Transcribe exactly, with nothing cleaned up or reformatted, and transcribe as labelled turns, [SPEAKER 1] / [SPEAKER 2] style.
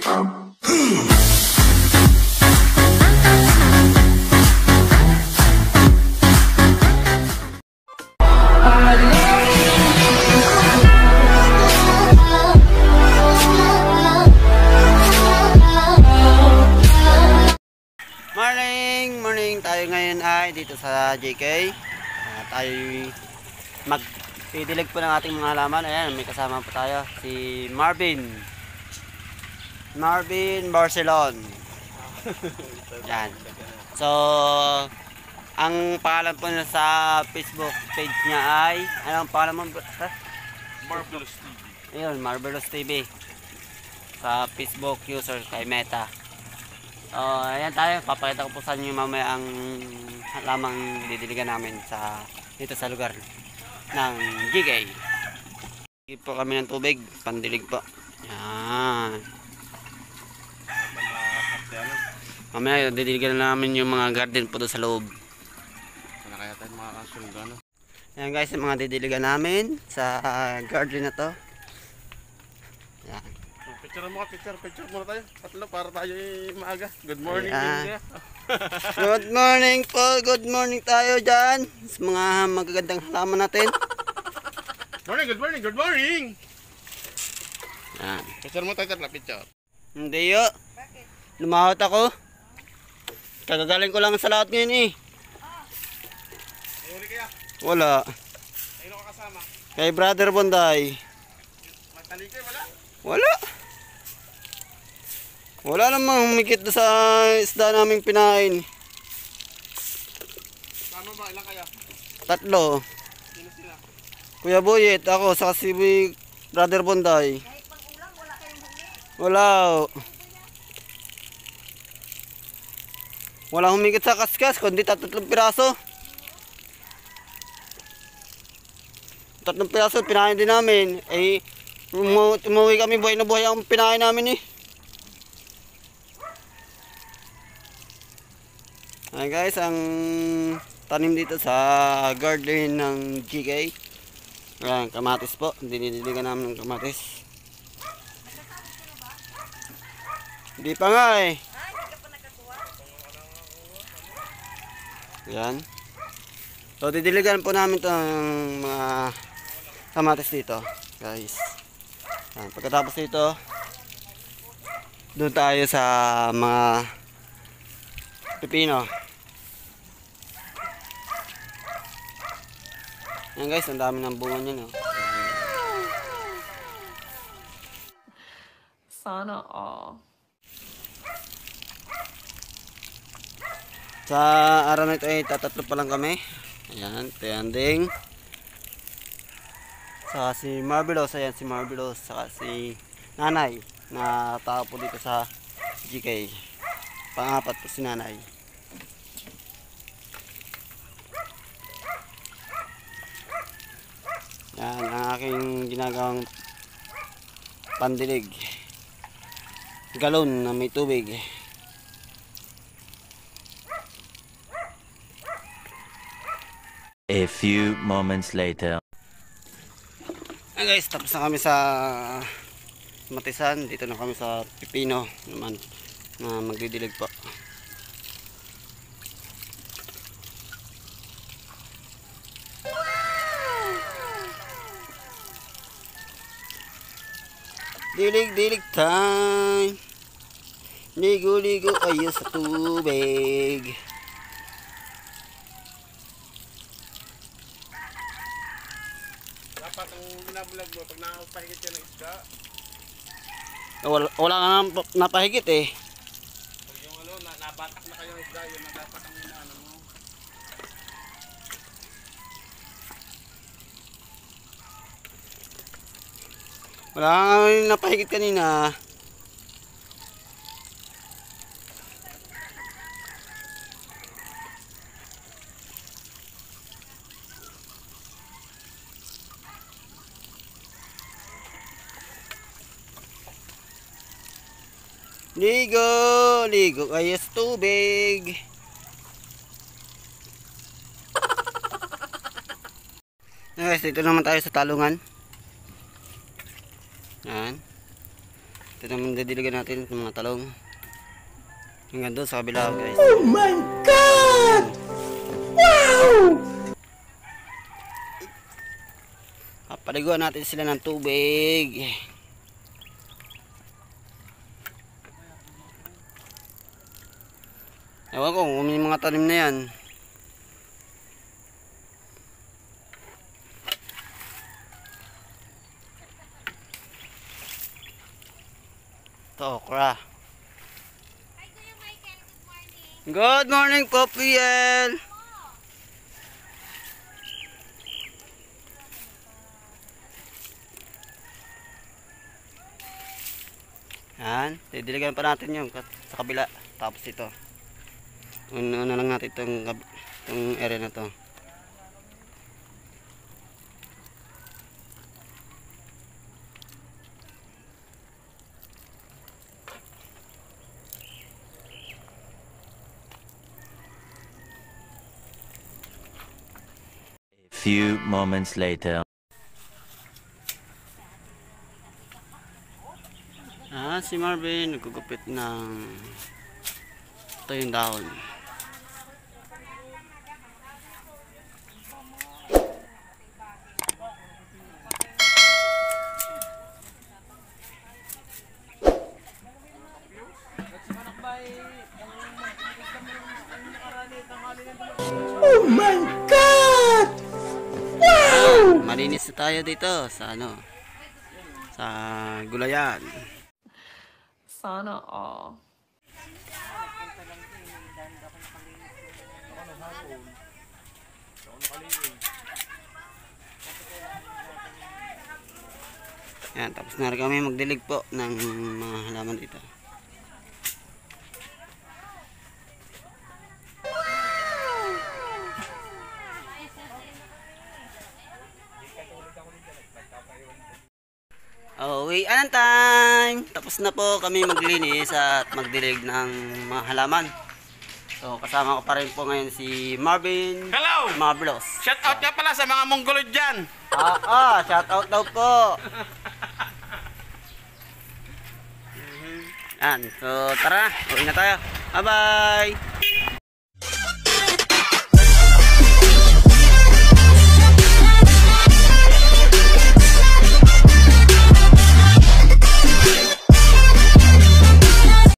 [SPEAKER 1] Morning! Morning! Tayo ngayon ay dito sa J K. Uh, tayo magdidilig po ng ating mga halaman. Ayan, may kasama po tayo. Si Marvin. Marvin Barcelon. Yan. So, ang pangalan po niya sa Facebook page niya ay, anong pangalan mo?
[SPEAKER 2] Marvelous T V.
[SPEAKER 1] Ayun, Marvelous T V. Sa Facebook user kay Meta. So, ayan tayo, papakita ko po sa inyo mamaya ang lamang didiligan namin sa dito sa lugar ng J K. Give po kami ng tubig, pandilig po. Yan. Mamaya didiligan namin yung mga garden po doon sa loob.
[SPEAKER 2] Wala kaya tayo makakasunod ano?
[SPEAKER 1] Ayan guys, yung mga didiligan namin sa garden na to. Yan.
[SPEAKER 2] Picture mo ka, picture, picture muna tayo. Tatlo para tayo maaga. Good morning.
[SPEAKER 1] Ayan. Good morning po, good morning tayo dyan sa mga magagandang halaman natin.
[SPEAKER 2] Morning, good morning, good morning.
[SPEAKER 1] Yan.
[SPEAKER 2] Picture mo tayo, tatlo, picture.
[SPEAKER 1] Hindi yo. Lumahot ako. Kagagaling ko lang sa lahat ngayon eh.
[SPEAKER 2] Ay, huli kaya?
[SPEAKER 1] Wala.
[SPEAKER 2] Ayun ako kasama.
[SPEAKER 1] Kay Brother Bonday.
[SPEAKER 2] Magtalikay, wala?
[SPEAKER 1] Wala. Wala namang humikit sa isda naming pinain.
[SPEAKER 2] Sama ba? Ilang kaya?
[SPEAKER 1] Tatlo.
[SPEAKER 2] Sino sila?
[SPEAKER 1] Kuya Boyet, ako, sa si Brother Bonday.
[SPEAKER 3] Kahit pag ulam, wala kayong huli.
[SPEAKER 1] Wala. Wala humikit sa kaskas, kundi tatlong piraso. Tatlong piraso, pinain din namin. Eh, umu umuwi kami, buhay na buhay ang pinain namin eh. Ayan guys, ang tanim dito sa garden ng J K. Ayan, kamatis po. Dinidiligan namin ng kamatis. Hindi pa nga eh.
[SPEAKER 3] Ay, hindi ka pa nagkakuha.
[SPEAKER 1] Ayan. So, didiligan po namin ito ng mga kamatis dito, guys. Ayan, pagkatapos dito, doon tayo sa mga pipino. Ayan guys, ang dami ng bunga niya, no?
[SPEAKER 4] Sana all.
[SPEAKER 1] Sa araw na ito ay tatatlo pa lang kami. Ayan, tiyanding. Saka si Marvelous, ayan si Marvelous. Saka si Nanay na tao po dito sa J K. Pangapat po si Nanay. Yan ang aking ginagawang pandilig. Galon na may tubig.
[SPEAKER 5] A few moments later.
[SPEAKER 1] Ayan guys, tapos na kami sa matisan. Dito na kami sa pipino naman na magdidilig po. Dilig dilig time. Ligo ligo kayo sa tubig.
[SPEAKER 2] Dapat ang binabulag mo, pag nakapahigit ka ng isda,
[SPEAKER 1] Wala, wala nga nang napahigit eh.
[SPEAKER 2] pag yung ano, na, nabatak na kayo ng isda, yun na dapat ang ano mo.
[SPEAKER 1] Wala nga napahigit kanina. Ligo, ligo kayo sa tubig. Guys, dito naman tayo sa talungan. Yan. Ito naman didiligan natin ng mga talong. Hanggang doon sa kabila guys.
[SPEAKER 4] Oh my God! Wow!
[SPEAKER 1] Papaliguan natin sila ng tubig. Ewan ko kung may mga tanim na yan. Ito, okra. Good morning po, P L. Yan, didiligan pa natin yung sa kabila. Tapos ito. Una na lang natin itong, itong area na to.
[SPEAKER 5] Few moments later.
[SPEAKER 1] Ah, si Marvin nagugupit ng ito yung dahon.
[SPEAKER 4] Oh my God! Wow!
[SPEAKER 1] Malinis na tayo dito sa ano, sa gulayan.
[SPEAKER 6] Sana all.
[SPEAKER 1] Yan, tapos na rin kami magdilig po ng mga halaman dito. Oh, uwi anong time. Tapos na po kami maglinis at magdilig ng mga halaman. So, kasama ko pa rin po ngayon si Marvin
[SPEAKER 2] Hello!
[SPEAKER 1] Marvelos.
[SPEAKER 2] Shout out nga pala sa mga Mongolid dyan.
[SPEAKER 1] Ah, ah, shout out daw po. Yan, so tara, uwi na tayo. Bye-bye.